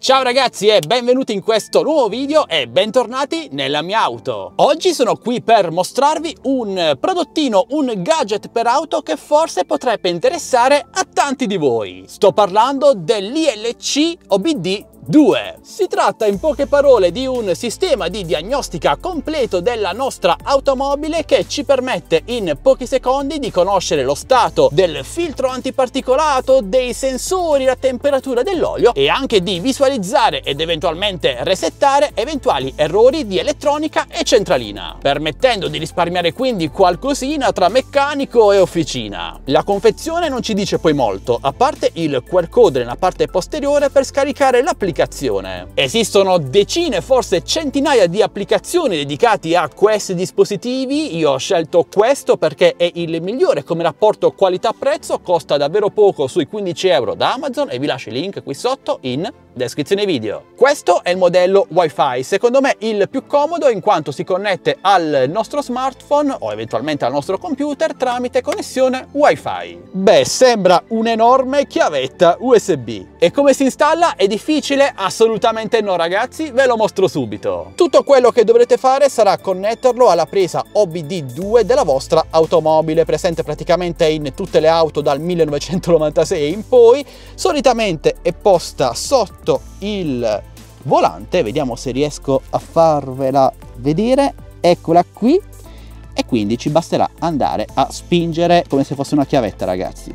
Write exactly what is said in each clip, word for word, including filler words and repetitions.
Ciao ragazzi e benvenuti in questo nuovo video e bentornati nella mia auto. Oggi sono qui per mostrarvi un prodottino, un gadget per auto che forse potrebbe interessare a tanti di voi. Sto parlando dell'I L C O B D due. Si tratta in poche parole di un sistema di diagnostica completo della nostra automobile che ci permette in pochi secondi di conoscere lo stato del filtro antiparticolato, dei sensori, la temperatura dell'olio e anche di visualizzare ed eventualmente resettare eventuali errori di elettronica e centralina, permettendo di risparmiare quindi qualcosina tra meccanico e officina. La confezione non ci dice poi molto, a parte il Q R code nella parte posteriore per scaricare l'applicazione. Esistono decine, forse centinaia di applicazioni dedicate a questi dispositivi. Io ho scelto questo perché è il migliore come rapporto qualità-prezzo, costa davvero poco, sui quindici euro da Amazon, e vi lascio il link qui sotto in descrizione video. Questo è il modello Wi-Fi, secondo me il più comodo in quanto si connette al nostro smartphone o eventualmente al nostro computer tramite connessione Wi-Fi. Beh, sembra un'enorme chiavetta U S B. E come si installa? È difficile? Assolutamente no ragazzi, ve lo mostro subito. Tutto quello che dovrete fare sarà connetterlo alla presa O B D due della vostra automobile, presente praticamente in tutte le auto dal millenovecentonovantasei in poi. Solitamente è posta sotto il volante, vediamo se riesco a farvela vedere, eccola qui, e quindi ci basterà andare a spingere come se fosse una chiavetta ragazzi.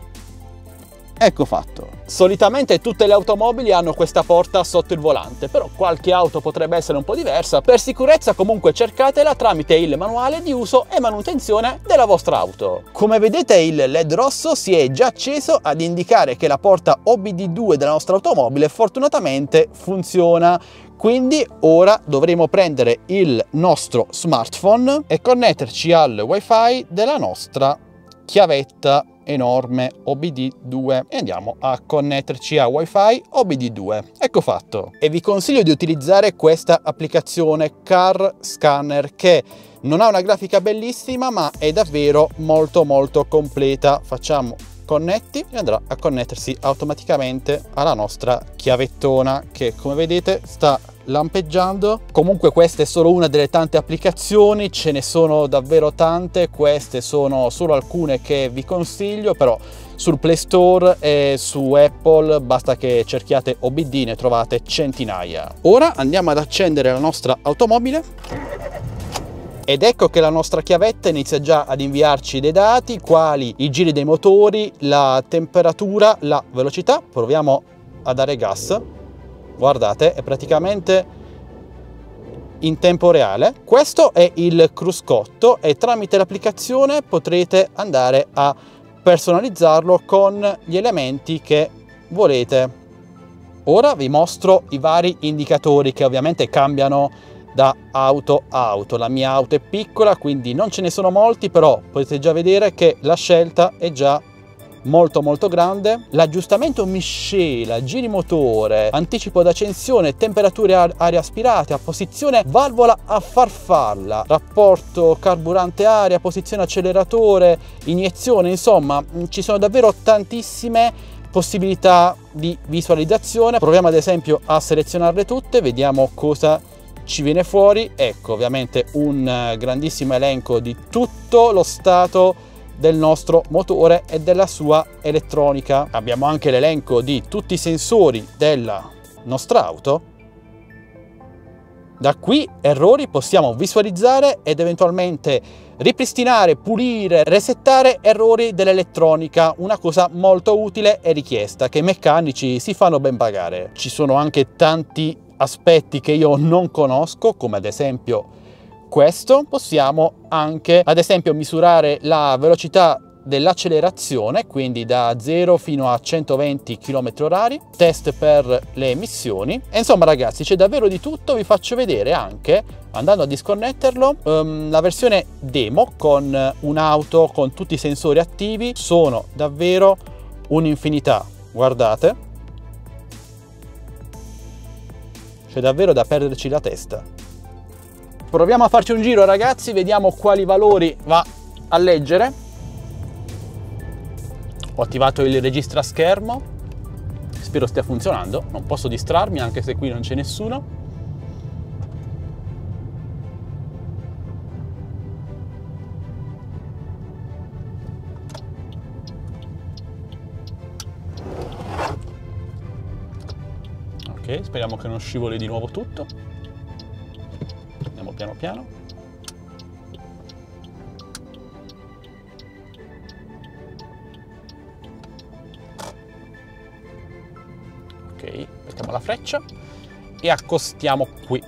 Ecco fatto. Solitamente tutte le automobili hanno questa porta sotto il volante, però qualche auto potrebbe essere un po' diversa. Per sicurezza comunque cercatela tramite il manuale di uso e manutenzione della vostra auto. Come vedete il L E D rosso si è già acceso ad indicare che la porta O B D due della nostra automobile fortunatamente funziona. Quindi ora dovremo prendere il nostro smartphone e connetterci al Wi-Fi della nostra chiavetta enorme O B D due e andiamo a connetterci a Wi-Fi O B D due. Ecco fatto. E vi consiglio di utilizzare questa applicazione Car Scanner che non ha una grafica bellissima ma è davvero molto molto completa. Facciamo connetti e andrà a connettersi automaticamente alla nostra chiavettona che come vedete sta lampeggiando. Comunque questa è solo una delle tante applicazioni, ce ne sono davvero tante, queste sono solo alcune che vi consiglio, però sul Play Store e su Apple basta che cerchiate O B D, ne trovate centinaia. Ora andiamo ad accendere la nostra automobile ed ecco che la nostra chiavetta inizia già ad inviarci dei dati quali i giri dei motori, la temperatura, la velocità. Proviamo a dare gas. Guardate, è praticamente in tempo reale. Questo è il cruscotto e tramite l'applicazione potrete andare a personalizzarlo con gli elementi che volete. Ora vi mostro i vari indicatori che ovviamente cambiano da auto a auto. La mia auto è piccola quindi non ce ne sono molti, però potete già vedere che la scelta è già molto molto grande. L'aggiustamento miscela, giri motore, anticipo d'accensione, temperature aria aspirate, a posizione valvola a farfalla, rapporto carburante aria, posizione acceleratore, iniezione, insomma ci sono davvero tantissime possibilità di visualizzazione. Proviamo ad esempio a selezionarle tutte, vediamo cosa ci viene fuori. Ecco ovviamente un grandissimo elenco di tutto lo stato del nostro motore e della sua elettronica. Abbiamo anche l'elenco di tutti i sensori della nostra auto. Da qui errori possiamo visualizzare ed eventualmente ripristinare, pulire, resettare errori dell'elettronica, una cosa molto utile e richiesta che i meccanici si fanno ben pagare. Ci sono anche tanti aspetti che io non conosco, come ad esempio questo. Possiamo anche ad esempio misurare la velocità dell'accelerazione, quindi da zero fino a centoventi chilometri orari, test per le emissioni. E insomma ragazzi c'è davvero di tutto. Vi faccio vedere anche, andando a disconnetterlo, um, la versione demo con un'auto con tutti i sensori attivi. Sono davvero un'infinità, guardate, c'è davvero da perderci la testa. Proviamo a farci un giro ragazzi, vediamo quali valori va a leggere. Ho attivato il registro a schermo, spero stia funzionando, non posso distrarmi anche se qui non c'è nessuno. Ok, speriamo che non scivoli di nuovo tutto. Andiamo piano piano. Ok, mettiamo la freccia e accostiamo qui.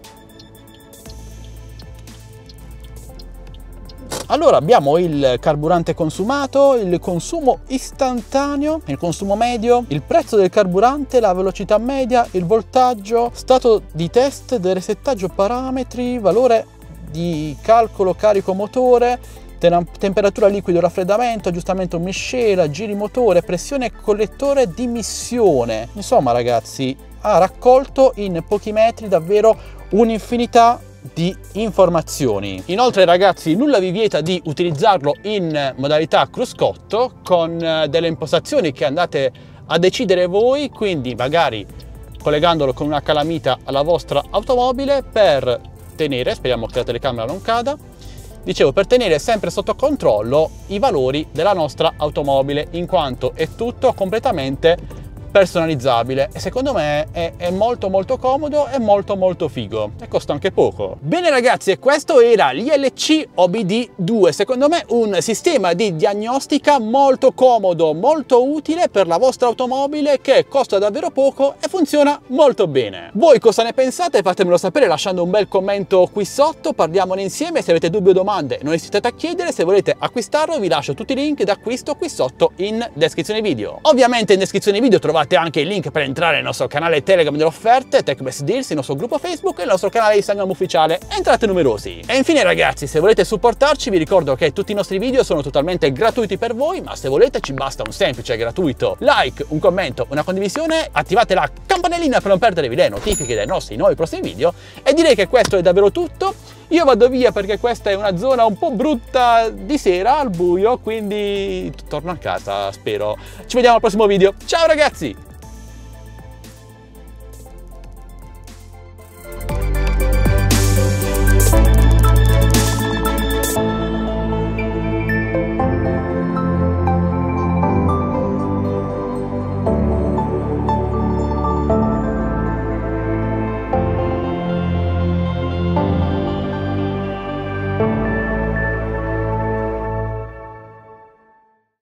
Allora abbiamo il carburante consumato, il consumo istantaneo, il consumo medio, il prezzo del carburante, la velocità media, il voltaggio, stato di test del resettaggio parametri, valore di calcolo carico motore, temperatura liquido raffreddamento, aggiustamento miscela, giri motore, pressione collettore di missione. Insomma ragazzi, ha raccolto in pochi metri davvero un'infinità di informazioni. Inoltre ragazzi, nulla vi vieta di utilizzarlo in modalità cruscotto con delle impostazioni che andate a decidere voi, quindi magari collegandolo con una calamita alla vostra automobile per tenere, speriamo che la telecamera non cada, dicevo, per tenere sempre sotto controllo i valori della nostra automobile, in quanto è tutto completamente personalizzabile e secondo me è, è molto molto comodo e molto molto figo e costa anche poco. Bene ragazzi, e questo era l'I L C O B D due, secondo me un sistema di diagnostica molto comodo, molto utile per la vostra automobile, che costa davvero poco e funziona molto bene. Voi cosa ne pensate? Fatemelo sapere lasciando un bel commento qui sotto, parliamone insieme. Se avete dubbi o domande non esitate a chiedere, se volete acquistarlo vi lascio tutti i link d'acquisto qui sotto in descrizione video. Ovviamente in descrizione video trovate anche il link per entrare nel nostro canale Telegram delle offerte, TechBest Deals, il nostro gruppo Facebook e il nostro canale Instagram ufficiale. Entrate numerosi. E infine ragazzi, se volete supportarci vi ricordo che tutti i nostri video sono totalmente gratuiti per voi, ma se volete ci basta un semplice e gratuito like, un commento, una condivisione, attivate la campanellina per non perdervi le notifiche dei nostri nuovi prossimi video e direi che questo è davvero tutto. Io vado via perché questa è una zona un po' brutta di sera al buio, quindi torno a casa, spero. Ci vediamo al prossimo video. Ciao ragazzi!